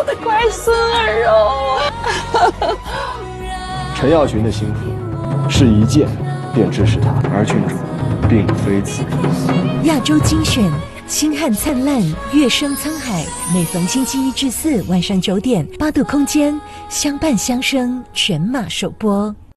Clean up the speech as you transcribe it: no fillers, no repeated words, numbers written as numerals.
我的乖孙儿哦。 陈耀群的幸福是一见便支持他，而郡主并非此意。 亚洲精选，星汉灿烂，乐声沧海。每逢星期1至4晚上9点，8度空间相伴相生全马首播。